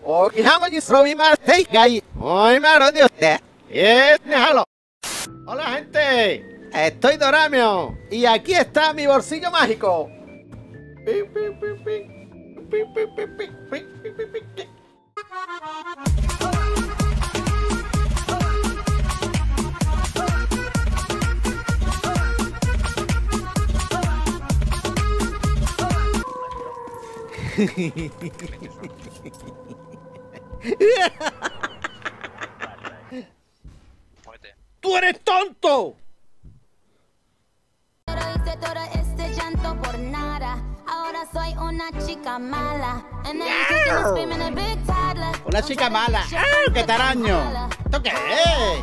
Hoy 한번 있으면 hey, hoy me lo dio usted. Déjalo. Hola gente, estoy Doramio y aquí está mi bolsillo mágico. ¡Tú eres tonto! Pero hice todo este llanto por nada. Ahora soy una chica mala. Una chica mala. ¡Ah, qué taraño! ¿Esto qué es?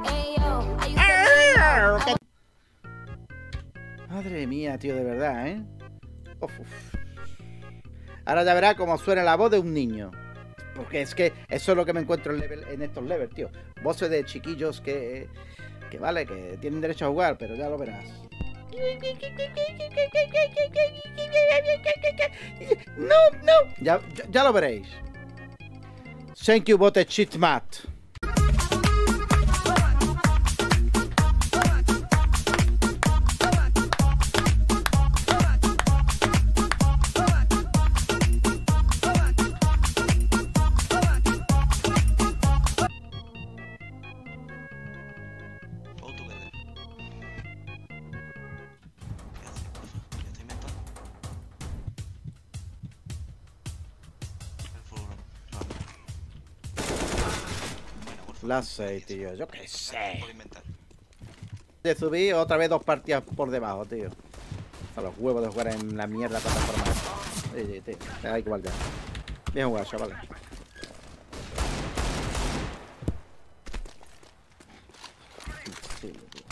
Madre mía, tío, de verdad, ¿eh? Uf. Ahora ya verás cómo suena la voz de un niño. Porque es que eso es lo que me encuentro en estos levels, tío. Voces de chiquillos que vale, que tienen derecho a jugar, pero ya lo verás. No. Ya lo veréis. Thank you, bote chitmat. Las 6, tío, yo qué sé. De subir otra vez 2 partidas por debajo, tío. A los huevos de jugar en la mierda plataforma. Sí, tío, da igual ya. Bien jugado, chavales. Sí, tío.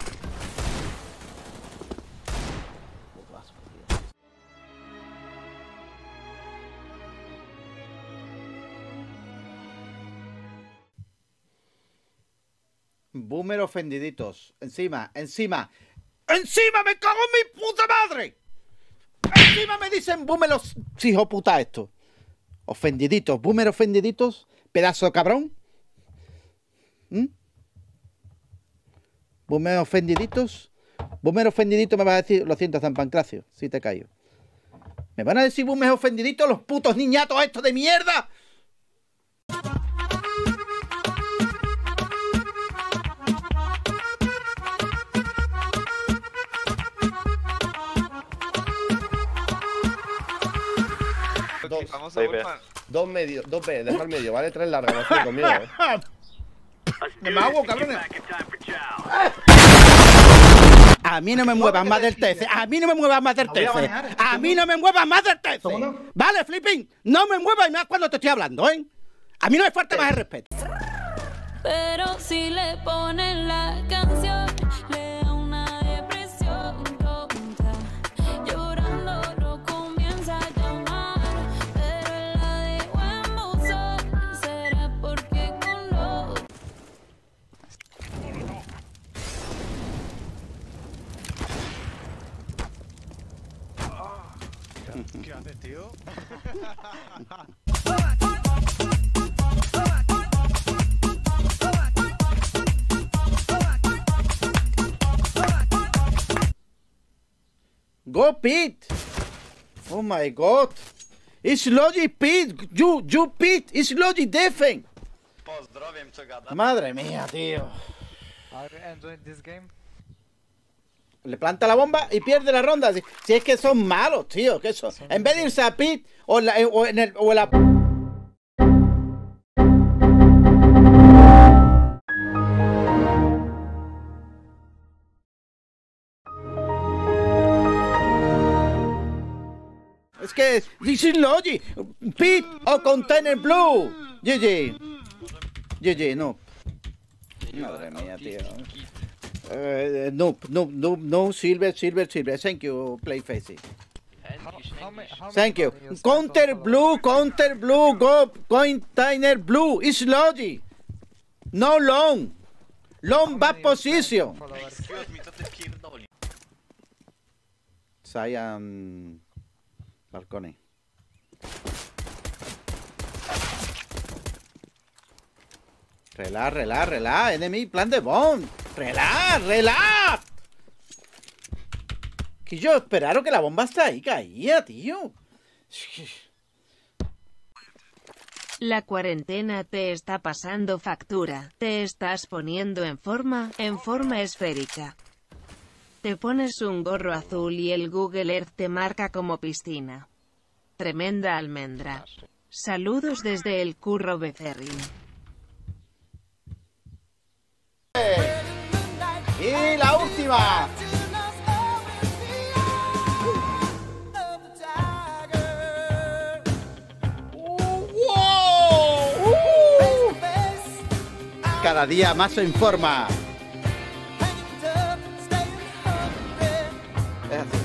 Boomer ofendiditos. Encima. ¡Encima me cago en mi puta madre! Encima me dicen boomer los hijos puta esto. Ofendiditos. Boomer ofendiditos. Pedazo de cabrón. Boomer ofendiditos. Boomer ofendidito me vas a decir. Lo siento, San Pancracio. Si te callo. ¿Me van a decir boomer ofendiditos los putos niñatos estos de mierda? Dos medios, 2B, deja el medio, ¿vale? 3 largas, no estoy conmigo, ¡Me mago, cabrones! A mí no me muevas más del 13. A mí no me muevas más del 13. A mí no me muevas más del 13. Vale, Flipping. No me muevas más cuando te estoy hablando, ¿eh? A mí no me falta más el respeto. Pero si le ponen la canción, le da una depresión tonta. Llorando no comienza a llamar, pero la de buen buzón será porque con los... ¿Qué haces, tío? Go, Pete! Oh my god! It's Logic, Pete! You, Pete! It's Logic Defen! Pozdrowiam, co gada. Madre mía, tío. Are you enjoying this game? Le planta la bomba y pierde la ronda. Si es que son malos, tío. Que son. En vez de irse a Pete o en la... Es que this is Logic. Pete o Container Blue. GG, no. Madre mía, tío. No, silver. Thank you, Playface. Thank you. Counter blue, go, Container Blue. It's Logic. No long. Long bad position. Excuse me, co ty pierdoli? Cyan Balcony. Relax, relax, relax. Enemy, plan de bomb. Relax, relax. Que yo esperaron que la bomba está ahí caía, tío. La cuarentena te está pasando factura. Te estás poniendo en forma esférica. Te pones un gorro azul y el Google Earth te marca como piscina. Tremenda almendra. Saludos desde el Curro Becerrín. Y la última. Cada día más en forma. Es así.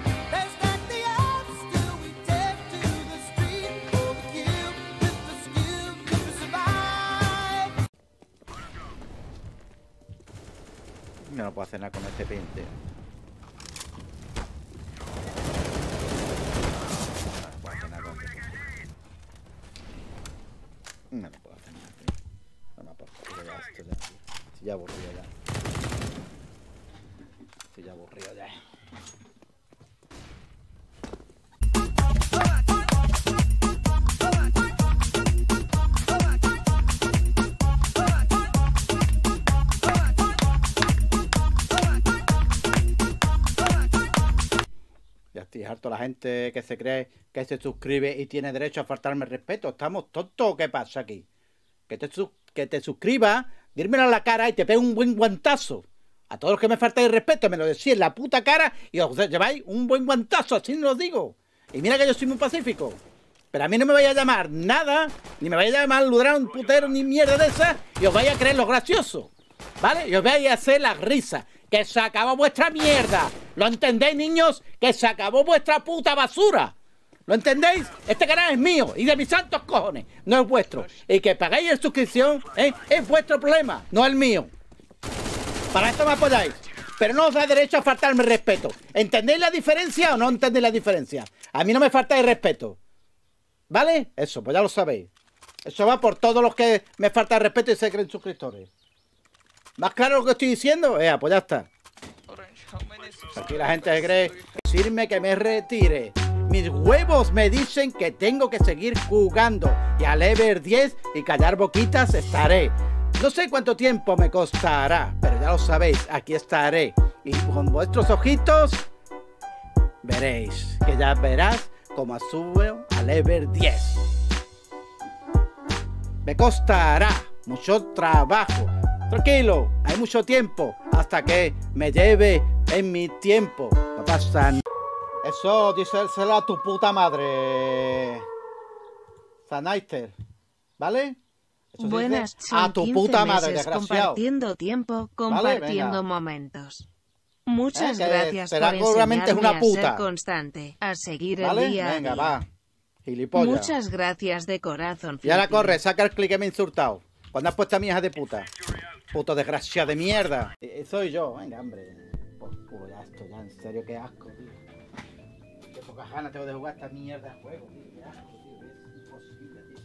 Yo no puedo hacer nada con este pinte. No puedo hacer nada con este pinte. No puedo hacer nada, tío. No me aporta, tío, ya esto ya, tío. Estoy ya aburrido ya. Estoy ya aburrido ya. Ya estoy harto la gente que se cree que se suscribe y tiene derecho a faltarme el respeto. ¿Estamos tontos o qué pasa aquí? Que te suscribas, dírmelo a la cara y te pego un buen guantazo. A todos los que me faltáis el respeto, me lo decís en la puta cara y os lleváis un buen guantazo, así os digo. Y mira que yo soy muy pacífico. Pero a mí no me vaya a llamar nada, ni me vaya a llamar ladrón, putero, ni mierda de esa, y os vais a creer lo gracioso. ¿Vale? Y os vais a hacer la risa. Que se acabó vuestra mierda. ¿Lo entendéis, niños? Que se acabó vuestra puta basura. ¿Lo entendéis? Este canal es mío y de mis santos cojones, no es vuestro. Y que pagáis la suscripción, es vuestro problema, no el mío. Para esto me apoyáis. Pero no os da derecho a faltarme el respeto. ¿Entendéis la diferencia o no entendéis la diferencia? A mí no me faltáis respeto. ¿Vale? Eso, pues ya lo sabéis. Eso va por todos los que me falta el respeto y se creen suscriptores. ¿Más claro lo que estoy diciendo? Pues ya está. Aquí la gente se cree decirme que me retire. Mis huevos me dicen que tengo que seguir jugando. Y a level 10 y callar boquitas estaré. No sé cuánto tiempo me costará, pero ya lo sabéis, aquí estaré. Y con vuestros ojitos veréis, que ya verás cómo subo a level 10. Me costará mucho trabajo. Tranquilo, hay mucho tiempo hasta que me lleve en mi tiempo. No pasa nada. Eso, díselo a tu puta madre, Sanaister, ¿vale? Eso Buenas, a son tu 15 puta madre, meses desgraciado. compartiendo tiempo, compartiendo momentos. Muchas que gracias por seguramente es enseñarme una a puta. ser constante, a seguir ¿Vale? el día a Venga, día. va. Gilipollas. Muchas gracias de corazón. Y ahora Flippy. corre, saca el clic que me he insultado. Cuando has puesto a mi hija de puta. Puto desgraciado de mierda. Soy yo. Venga, hombre. Por culo, ya esto, ya en serio, qué asco, tío. Qué pocas ganas tengo de jugar esta mierda de juego, tío. Qué asco, tío. Es imposible, tío.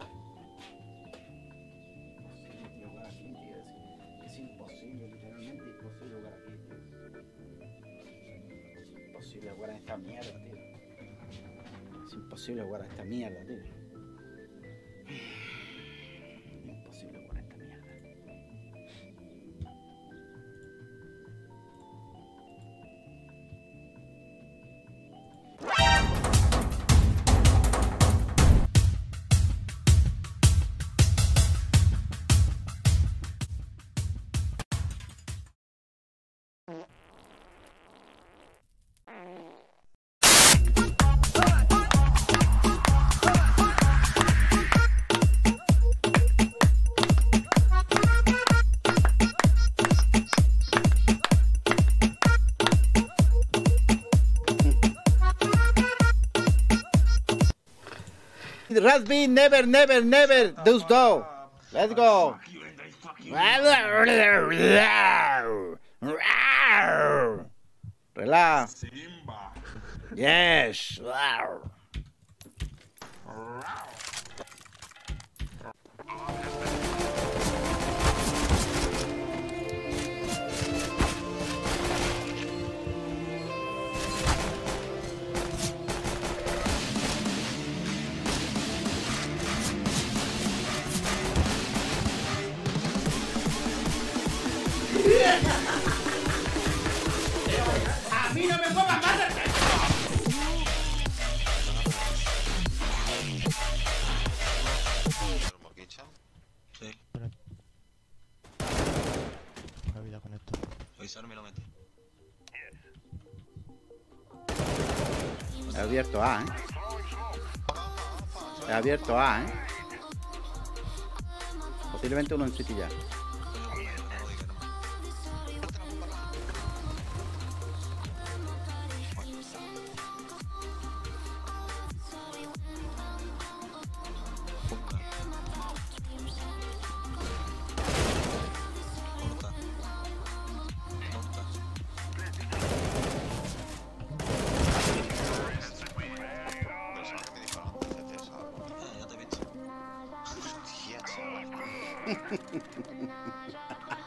Imposible, tío, jugar aquí, tío. Es imposible, literalmente imposible jugar aquí, tío. Es imposible jugar a esta mierda, tío. Es imposible jugar a esta mierda, tío. Imposible jugar a esta mierda. Rasby, never, never, never, does do. Let's go. Relax. Yes. abierto A, ¿eh? He abierto A, ¿eh? Posiblemente uno en City ya. Ya te he visto. Hostia, chaval.